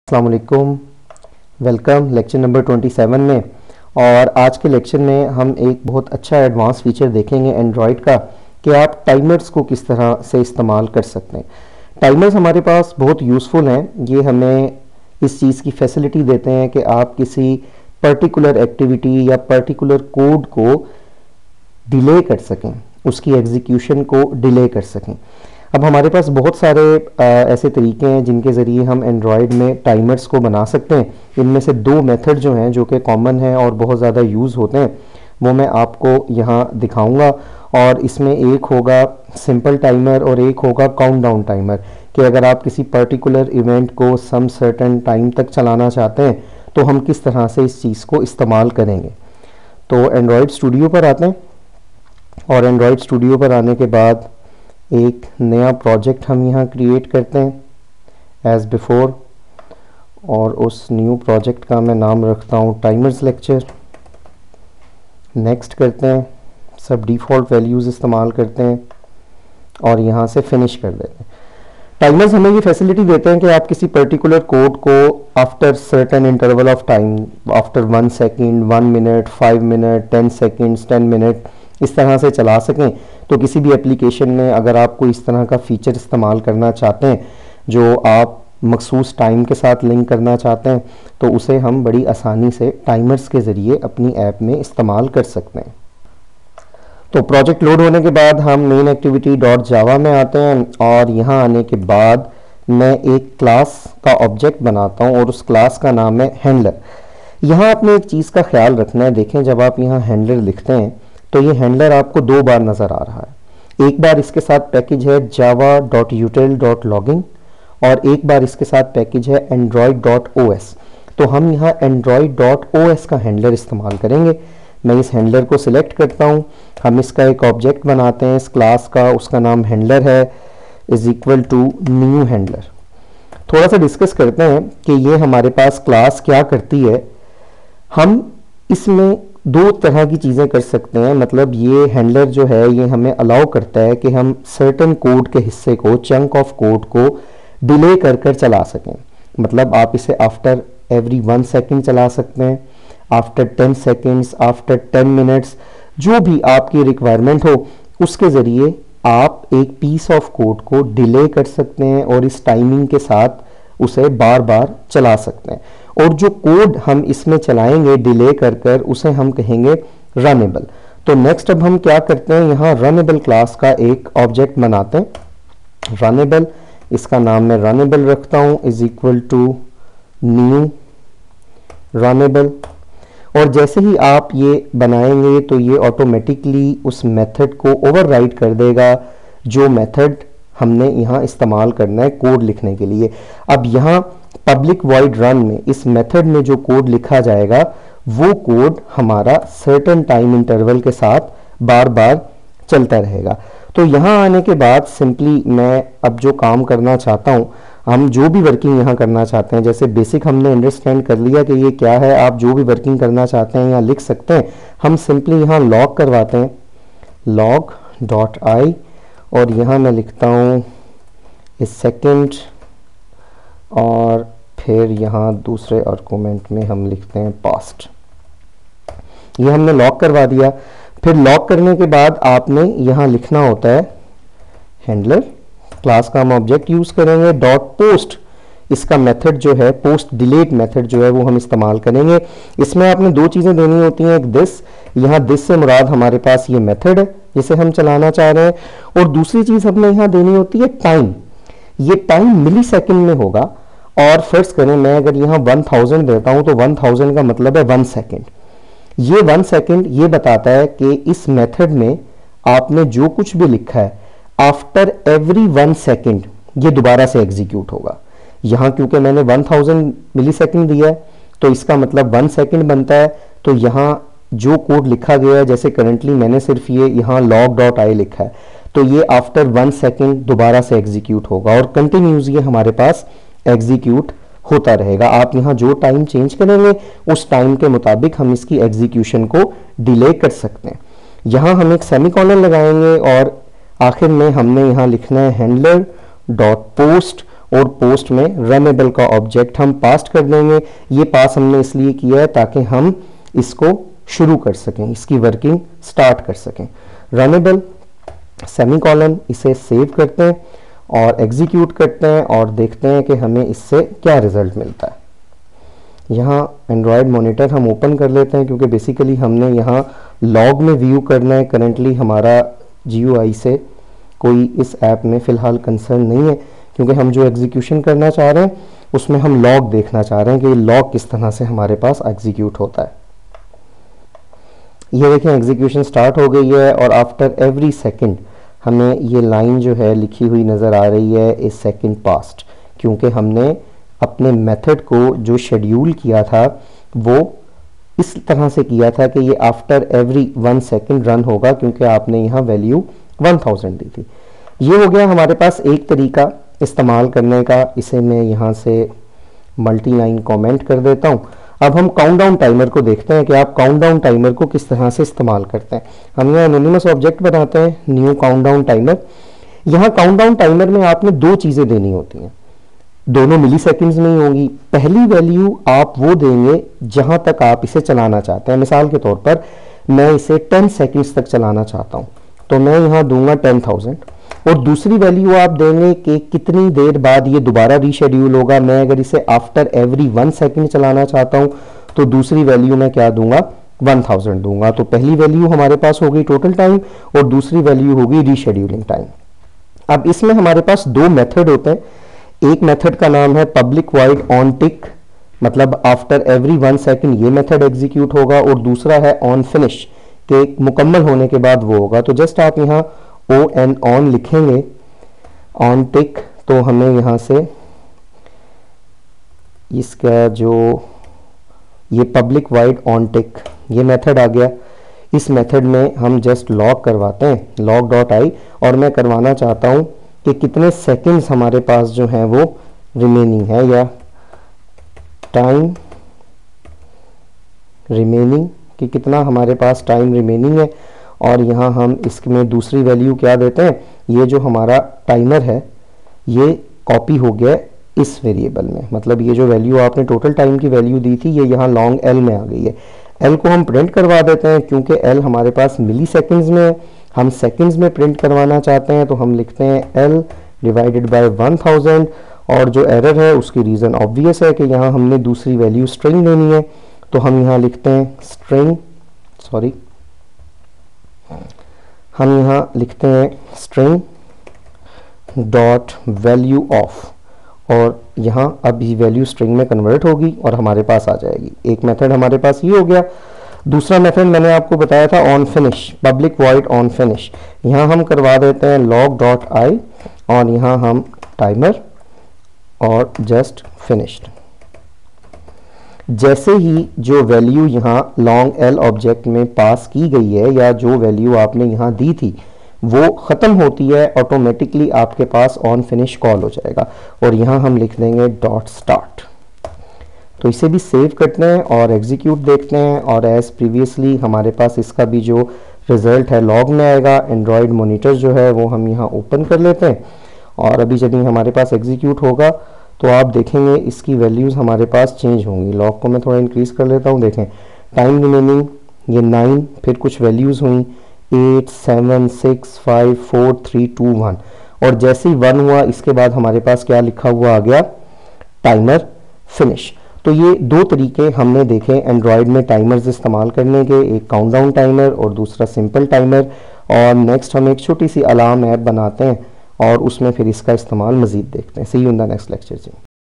अस्सलाम वालेकुम, welcome lecture number 27 में। और आज के लेक्चर में हम एक बहुत अच्छा एडवांस फीचर देखेंगे एंड्रॉयड का कि आप टाइमर्स को किस तरह से इस्तेमाल कर सकते हैं। टाइमर्स हमारे पास बहुत यूज़फुल हैं। ये हमें इस चीज़ की फैसिलिटी देते हैं कि आप किसी पर्टिकुलर एक्टिविटी या पर्टिकुलर कोड को डिले कर सकें, उसकी एग्जीक्यूशन को डिले कर सकें। अब हमारे पास बहुत सारे ऐसे तरीके हैं जिनके ज़रिए हम एंड्रॉयड में टाइमर्स को बना सकते हैं। इनमें से दो मेथड जो हैं, जो कि कॉमन हैं और बहुत ज़्यादा यूज़ होते हैं, वो मैं आपको यहाँ दिखाऊंगा। और इसमें एक होगा सिंपल टाइमर और एक होगा काउंटडाउन टाइमर, कि अगर आप किसी पर्टिकुलर इवेंट को सम सर्टेन टाइम तक चलाना चाहते हैं तो हम किस तरह से इस चीज़ को इस्तेमाल करेंगे। तो एंड्रॉयड स्टूडियो पर आते हैं और एंड्रॉयड स्टूडियो पर आने के बाद एक नया प्रोजेक्ट हम यहाँ क्रिएट करते हैं एज बिफोर, और उस न्यू प्रोजेक्ट का मैं नाम रखता हूँ टाइमर्स लेक्चर। नेक्स्ट करते हैं, सब डिफ़ॉल्ट वैल्यूज़ इस्तेमाल करते हैं और यहाँ से फिनिश कर देते हैं। टाइमर्स हमें ये फैसिलिटी देते हैं कि आप किसी पर्टिकुलर कोड को after certain interval of time, after 1 second, 1 minute, 5 minute, 10 seconds, 10 minute, इस तरह से चला सकें। तो किसी भी एप्लीकेशन में अगर आपको इस तरह का फ़ीचर इस्तेमाल करना चाहते हैं जो आप मखसूस टाइम के साथ लिंक करना चाहते हैं, तो उसे हम बड़ी आसानी से टाइमर्स के ज़रिए अपनी ऐप में इस्तेमाल कर सकते हैं। तो प्रोजेक्ट लोड होने के बाद हम मेन एक्टिविटी डॉट जावा में आते हैं और यहाँ आने के बाद मैं एक क्लास का ऑब्जेक्ट बनाता हूँ और उस क्लास का नाम है हैंडलर। यहाँ आपने एक चीज़ का ख्याल रखना है, देखें जब आप यहाँ हैंडलर लिखते हैं तो ये हैंडलर आपको दो बार नज़र आ रहा है। एक बार इसके साथ पैकेज है java.util.logging और एक बार इसके साथ पैकेज है android.os। तो हम यहाँ android.os का हैंडलर इस्तेमाल करेंगे। मैं इस हैंडलर को सिलेक्ट करता हूँ, हम इसका एक ऑब्जेक्ट बनाते हैं इस क्लास का, उसका नाम हैंडलर है, is equal to new handler. थोड़ा सा डिस्कस करते हैं कि ये हमारे पास क्लास क्या करती है। हम इसमें दो तरह की चीज़ें कर सकते हैं, मतलब ये हैंडलर जो है ये हमें अलाउ करता है कि हम सर्टेन कोड के हिस्से को, चंक ऑफ कोड को डिले कर कर चला सकें। मतलब आप इसे आफ्टर एवरी 1 सेकेंड चला सकते हैं, आफ्टर 10 सेकेंड्स, आफ्टर 10 मिनट्स, जो भी आपकी रिक्वायरमेंट हो उसके ज़रिए आप एक पीस ऑफ कोड को डिले कर सकते हैं और इस टाइमिंग के साथ उसे बार बार चला सकते हैं। और जो कोड हम इसमें चलाएंगे डिले कर कर उसे हम कहेंगे रनेबल। तो नेक्स्ट अब हम क्या करते हैं, यहाँ रनेबल क्लास का एक ऑब्जेक्ट बनाते हैं रनेबल, इसका नाम मैं रनेबल रखता हूँ, is equal to new runnable. और जैसे ही आप ये बनाएंगे तो ये ऑटोमेटिकली उस मेथड को ओवरराइड कर देगा जो मेथड हमने यहाँ इस्तेमाल करना है कोड लिखने के लिए। अब यहाँ पब्लिक वॉइड रन में इस मेथड में जो कोड लिखा जाएगा वो कोड हमारा सर्टेन टाइम इंटरवल के साथ बार बार चलता रहेगा। तो यहाँ आने के बाद सिंपली मैं अब जो काम करना चाहता हूँ, हम जो भी वर्किंग यहाँ करना चाहते हैं, जैसे बेसिक हमने अंडरस्टैंड कर लिया कि ये क्या है, आप जो भी वर्किंग करना चाहते हैं यहाँ लिख सकते हैं। हम सिंपली यहाँ लॉग करवाते हैं, लॉग डॉट आई, और यहाँ मैं लिखता हूँ इस सेकेंड, और फिर यहाँ दूसरे आर्गुमेंट में हम लिखते हैं पास्ट। ये हमने लॉक करवा दिया। फिर लॉक करने के बाद आपने यहाँ लिखना होता है हैंडलर, क्लास का हम ऑब्जेक्ट यूज करेंगे, डॉट पोस्ट, इसका मेथड जो है पोस्ट डिलीट मेथड जो है वो हम इस्तेमाल करेंगे। इसमें आपने दो चीज़ें देनी होती हैं, एक दिस, यहाँ दिस से मुराद हमारे पास ये मेथड है जिसे हम चलाना चाह रहे हैं, और दूसरी चीज़ हमने यहाँ देनी होती है टाइम। ये टाइम मिली सेकेंड में होगा। और फर्स्ट करें मैं अगर यहाँ 1000 देता हूँ तो 1000 का मतलब है 1 सेकेंड। ये 1 सेकेंड ये बताता है कि इस मेथड में आपने जो कुछ भी लिखा है आफ्टर एवरी 1 सेकेंड ये दोबारा से एग्जीक्यूट होगा। यहाँ क्योंकि मैंने 1000 मिली सेकेंड दिया है तो इसका मतलब 1 सेकेंड बनता है। तो यहाँ जो कोड लिखा गया है, जैसे करंटली मैंने सिर्फ ये यहाँ लॉग डॉट आई लिखा है, तो ये आफ्टर 1 सेकेंड दोबारा से एग्जीक्यूट होगा और कंटिन्यूस ये हमारे पास एग्जीक्यूट होता रहेगा। आप यहाँ जो टाइम चेंज करेंगे उस टाइम के मुताबिक हम इसकी एग्जीक्यूशन को डिले कर सकते हैं। यहाँ हम एक सेमीकोलन लगाएंगे और आखिर में हमने यहाँ लिखना है हैंडलर डॉट पोस्ट, और पोस्ट में रनेबल का ऑब्जेक्ट हम पास कर देंगे। ये पास हमने इसलिए किया है ताकि हम इसको शुरू कर सकें, इसकी वर्किंग स्टार्ट कर सकें। रनेबल सेमीकोलन, इसे सेव करते हैं और एग्जीक्यूट करते हैं और देखते हैं कि हमें इससे क्या रिजल्ट मिलता है। यहाँ एंड्रॉयड मॉनिटर हम ओपन कर लेते हैं क्योंकि बेसिकली हमने यहाँ लॉग में व्यू करना है। करंटली हमारा GUI से कोई इस ऐप में फ़िलहाल कंसर्न नहीं है, क्योंकि हम जो एग्जीक्यूशन करना चाह रहे हैं उसमें हम लॉग देखना चाह रहे हैं कि लॉग किस तरह से हमारे पास एग्जीक्यूट होता है। ये देखें एग्जीक्यूशन स्टार्ट हो गई है और आफ्टर एवरी सेकंड हमें ये लाइन जो है लिखी हुई नज़र आ रही है, ए सेकंड पास्ट, क्योंकि हमने अपने मेथड को जो शेड्यूल किया था वो इस तरह से किया था कि ये आफ्टर एवरी 1 सेकंड रन होगा, क्योंकि आपने यहाँ वैल्यू 1000 दी थी। ये हो गया हमारे पास एक तरीका इस्तेमाल करने का। इसे मैं यहाँ से मल्टी लाइन कमेंट कर देता हूँ। अब हम काउंटडाउन टाइमर को देखते हैं कि आप काउंटडाउन टाइमर को किस तरह से इस्तेमाल करते हैं। हम यहाँ एनोनिमस ऑब्जेक्ट बनाते हैं, न्यू काउंटडाउन टाइमर। यहाँ काउंटडाउन टाइमर में आपने दो चीज़ें देनी होती हैं, दोनों मिली सेकेंड्स में ही होंगी। पहली वैल्यू आप वो देंगे जहां तक आप इसे चलाना चाहते हैं। मिसाल के तौर पर मैं इसे 10 सेकेंड्स तक चलाना चाहता हूं, तो मैं यहाँ दूंगा 10,000। और दूसरी वैल्यू आप देंगे कि कितनी देर बाद ये दोबारा रीशेड्यूल होगा। मैं अगर इसे आफ्टर एवरी 1 सेकेंड चलाना चाहता हूं तो दूसरी वैल्यू मैं क्या दूंगा, 1000 दूंगा। तो पहली वैल्यू हमारे पास होगी टोटल टाइम और दूसरी वैल्यू होगी रीशेड्यूलिंग टाइम। अब इसमें हमारे पास दो मेथड होते हैं। एक मेथड का नाम है पब्लिक वॉइड ऑन टिक, मतलब आफ्टर एवरी 1 सेकेंड ये मेथड एग्जीक्यूट होगा, और दूसरा है ऑन फिनिश के मुकम्मल होने के बाद वो होगा। तो जस्ट आप यहाँ ऑन लिखेंगे, ऑन टिक, तो हमें यहाँ से इसका जो ये पब्लिक वॉइड ऑन टिक ये मेथड आ गया। इस मेथड में हम जस्ट लॉग करवाते हैं, लॉग डॉट आई, और मैं करवाना चाहता हूँ कि कितने सेकंड्स हमारे पास जो हैं वो रिमेनिंग है, या टाइम रिमेनिंग कि कितना हमारे पास टाइम रिमेनिंग है। और यहाँ हम इसमें दूसरी वैल्यू क्या देते हैं, ये जो हमारा टाइमर है ये कॉपी हो गया इस वेरिएबल में, मतलब ये जो वैल्यू आपने टोटल टाइम की वैल्यू दी थी ये यहाँ लॉन्ग एल में आ गई है। एल को हम प्रिंट करवा देते हैं क्योंकि एल हमारे पास मिली सेकेंड्स में है, हम सेकेंड्स में प्रिंट करवाना चाहते हैं, तो हम लिखते हैं एल डिवाइडेड बाय 1000। और जो एरर है उसकी रीज़न ऑब्वियस है कि यहाँ हमने दूसरी वैल्यू स्ट्रिंग देनी है, तो हम यहाँ लिखते हैं स्ट्रिंग, सॉरी हम यहाँ लिखते हैं स्ट्रिंग डॉट वैल्यू ऑफ, और यहाँ अब ये वैल्यू स्ट्रिंग में कन्वर्ट होगी और हमारे पास आ जाएगी। एक मेथड हमारे पास ये हो गया। दूसरा मेथड मैंने आपको बताया था on finish, public void on finish. यहाँ हम करवा देते हैं लॉग डॉट आई और यहाँ हम टाइमर और जस्ट फिनिश्ड। जैसे ही जो वैल्यू यहाँ लॉन्ग एल ऑब्जेक्ट में पास की गई है, या जो वैल्यू आपने यहाँ दी थी वो ख़त्म होती है, ऑटोमेटिकली आपके पास ऑन फिनिश कॉल हो जाएगा। और यहाँ हम लिख देंगे डॉट स्टार्ट। तो इसे भी सेव करते हैं और एग्जीक्यूट देखते हैं, और एज प्रीवियसली हमारे पास इसका भी जो रिज़ल्ट है लॉग में आएगा। एंड्रॉयड मॉनिटर जो है वो हम यहाँ ओपन कर लेते हैं, और अभी जब ये हमारे पास एग्जीक्यूट होगा तो आप देखेंगे इसकी वैल्यूज़ हमारे पास चेंज होंगी। लॉग को मैं थोड़ा इंक्रीज़ कर लेता हूँ। देखें टाइम रिमेनिंग ये 9, फिर कुछ वैल्यूज़ हुई 8 7 6 5 4 3 2 1, और जैसे ही 1 हुआ इसके बाद हमारे पास क्या लिखा हुआ आ गया, टाइमर फिनिश। तो ये दो तरीके हमने देखे एंड्रॉयड में टाइमर्स इस्तेमाल करने के, एक काउंटडाउन टाइमर और दूसरा सिंपल टाइमर। और नेक्स्ट हम एक छोटी सी अलार्म ऐप बनाते हैं और उसमें फिर इसका इस्तेमाल मज़ीद देखते हैं। See you in the next lecture ji.